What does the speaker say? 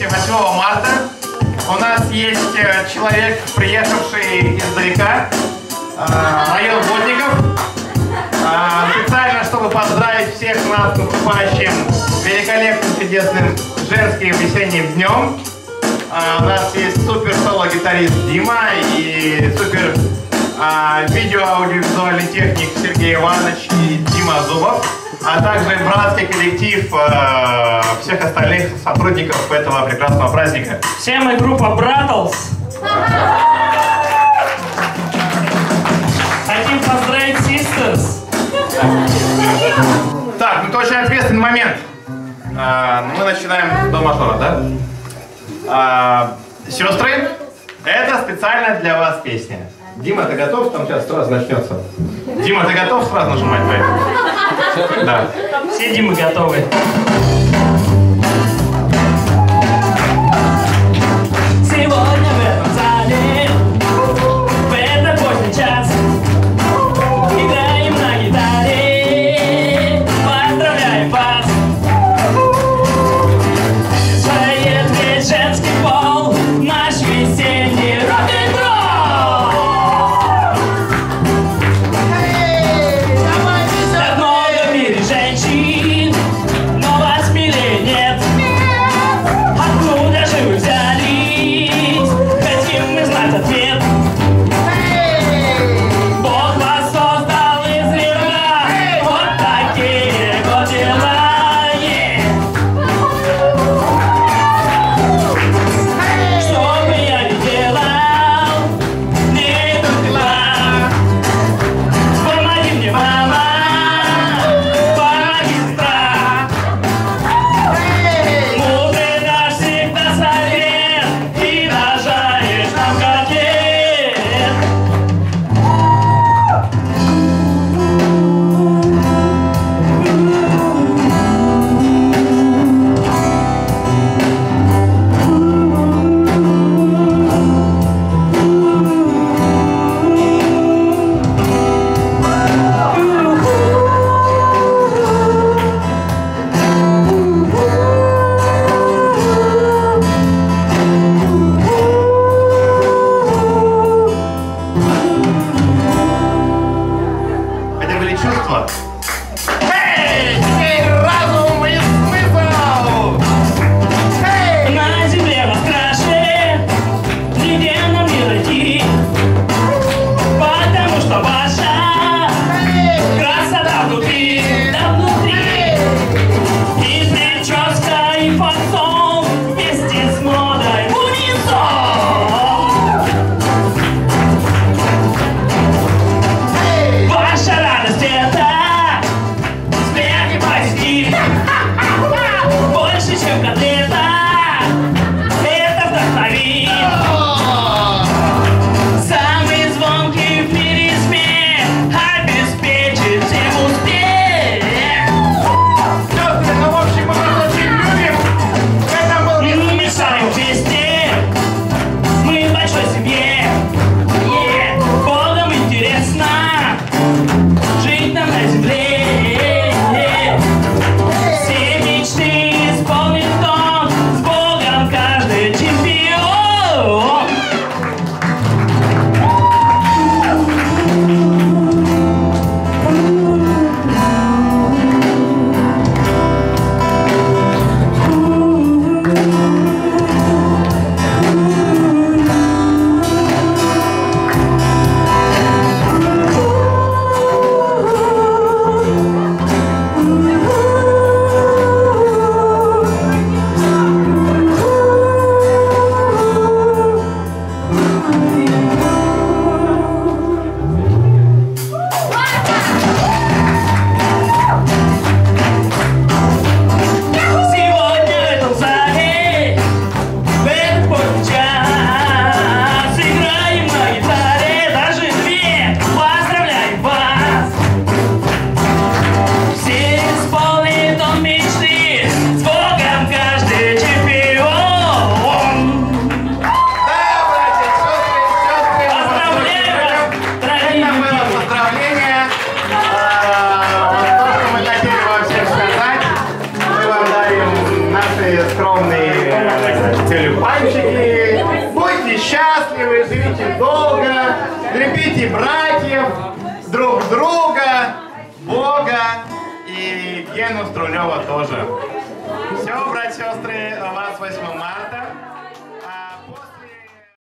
Здравствуйте, 8 марта. У нас есть человек, приехавший издалека, район Водников. Специально, чтобы поздравить всех нас с наступающим великолепным, чудесным женским весенним днем. У нас есть супер соло-гитарист Дима и супер видео-аудиовизуальный техник Сергей Иванович и Дима Зубов, а также братский коллектив всех остальных сотрудников этого прекрасного праздника. Все мы группа Братлс. Хотим поздравить Sisters. Так, ну это очень ответственный момент. Мы начинаем до мажора, да? Сестры, это специально для вас песня. Дима, ты готов? Там сейчас сразу начнется. Дима, ты готов сразу нажимать? Да. Все Димы готовы. Сегодня в этом зале, в этот поздний час, играем на гитаре, поздравляем вас. Своет весь женский пол, наш весенний рок-н-ролл. Так много в мире женщин, но вас тюльпанчики. Будьте счастливы, живите долго, любите братьев, друг друга, Бога и Гену Струлева тоже. Все, братья и сестры, у вас 8 марта.